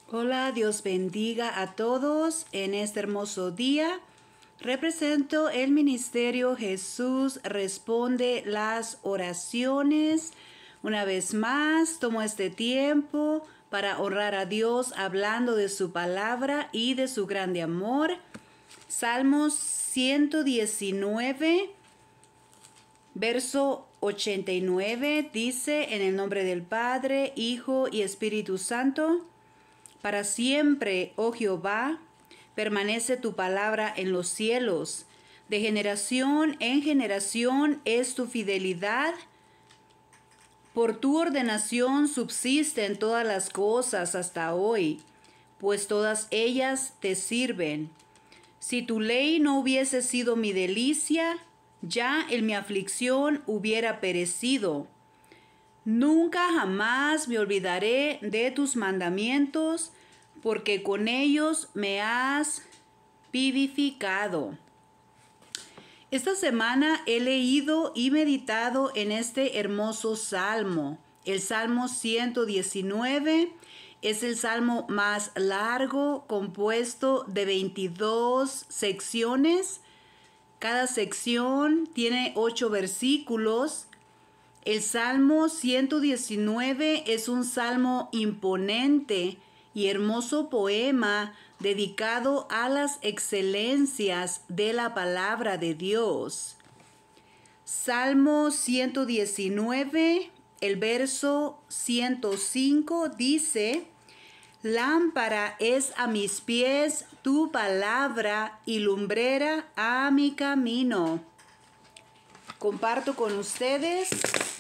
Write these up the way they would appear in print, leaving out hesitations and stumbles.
Hola, Dios bendiga a todos en este hermoso día. Represento el ministerio Jesús Responde las Oraciones. Una vez más, tomo este tiempo para honrar a Dios hablando de su palabra y de su grande amor. Salmos 119, verso 89, dice: en el nombre del Padre, Hijo y Espíritu Santo. Para siempre, oh Jehová, permanece tu palabra en los cielos. De generación en generación es tu fidelidad. Por tu ordenación subsisten todas las cosas hasta hoy, pues todas ellas te sirven. Si tu ley no hubiese sido mi delicia, ya en mi aflicción hubiera perecido. Nunca jamás me olvidaré de tus mandamientos, porque con ellos me has vivificado. Esta semana he leído y meditado en este hermoso salmo. El Salmo 119 es el salmo más largo, compuesto de 22 secciones. Cada sección tiene 8 versículos. El Salmo 119 es un salmo imponente y hermoso poema dedicado a las excelencias de la palabra de Dios. Salmo 119, el verso 105 dice: lámpara es a mis pies tu palabra y lumbrera a mi camino. Comparto con ustedes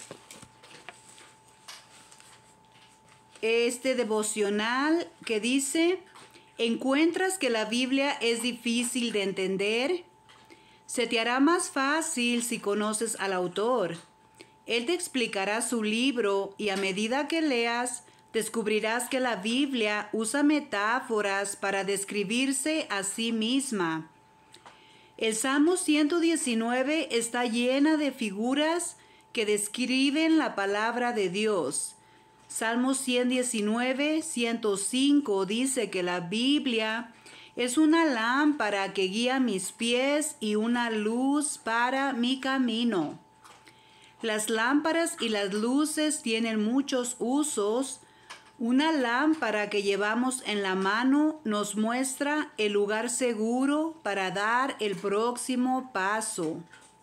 este devocional que dice: ¿encuentras que la Biblia es difícil de entender? Se te hará más fácil si conoces al autor. Él te explicará su libro y a medida que leas, descubrirás que la Biblia usa metáforas para describirse a sí misma. El Salmo 119 está llena de figuras que describen la palabra de Dios. Salmo 119, 105 dice que la Biblia es una lámpara que guía mis pies y una luz para mi camino. Las lámparas y las luces tienen muchos usos. Una lámpara que llevamos en la mano nos muestra el lugar seguro para dar el próximo paso.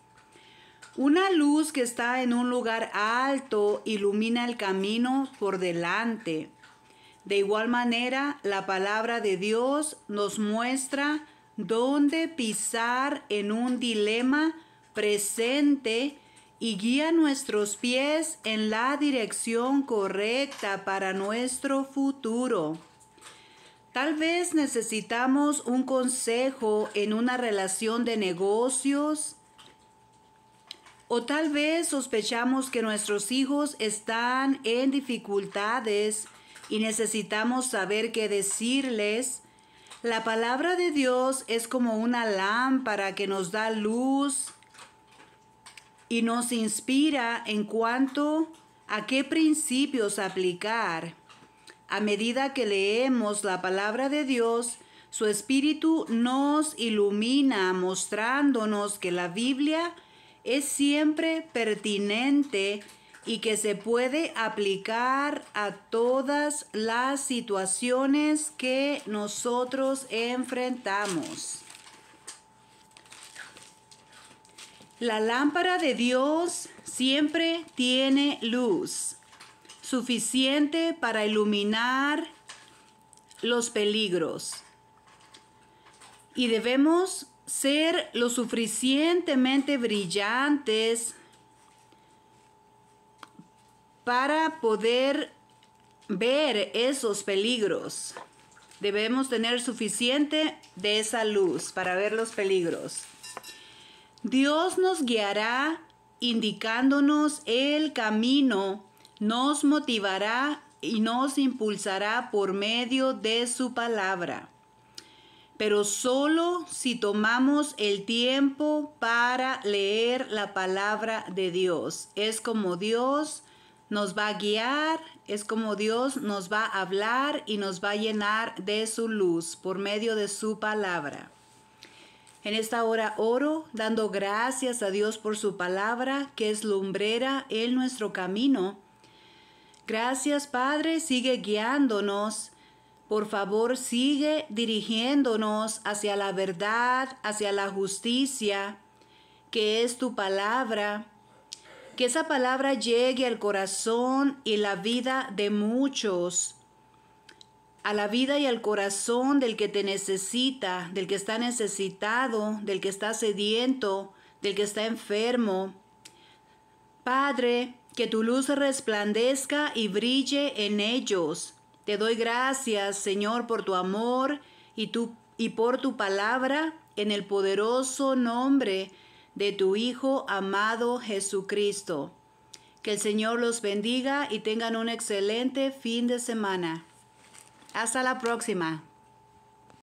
Una luz que está en un lugar alto ilumina el camino por delante. De igual manera, la palabra de Dios nos muestra dónde pisar en un dilema presente y guía nuestros pies en la dirección correcta para nuestro futuro. Tal vez necesitamos un consejo en una relación de negocios, o tal vez sospechamos que nuestros hijos están en dificultades y necesitamos saber qué decirles. La palabra de Dios es como una lámpara que nos da luz y nos inspira en cuanto a qué principios aplicar. A medida que leemos la palabra de Dios, su Espíritu nos ilumina, mostrándonos que la Biblia es siempre pertinente y que se puede aplicar a todas las situaciones que nosotros enfrentamos. La lámpara de Dios siempre tiene luz suficiente para iluminar los peligros. Y debemos ser lo suficientemente brillantes para poder ver esos peligros. Debemos tener suficiente de esa luz para ver los peligros. Dios nos guiará indicándonos el camino, nos motivará y nos impulsará por medio de su palabra. Pero solo si tomamos el tiempo para leer la palabra de Dios. Es como Dios nos va a guiar, es como Dios nos va a hablar y nos va a llenar de su luz por medio de su palabra. En esta hora oro dando gracias a Dios por su palabra, que es lumbrera en nuestro camino. Gracias, Padre, sigue guiándonos. Por favor, sigue dirigiéndonos hacia la verdad, hacia la justicia, que es tu palabra. Que esa palabra llegue al corazón y la vida de muchos, a la vida y al corazón del que te necesita, del que está necesitado, del que está sediento, del que está enfermo. Padre, que tu luz resplandezca y brille en ellos. Te doy gracias, Señor, por tu amor y por tu palabra, en el poderoso nombre de tu Hijo amado Jesucristo. Que el Señor los bendiga y tengan un excelente fin de semana. Hasta la próxima.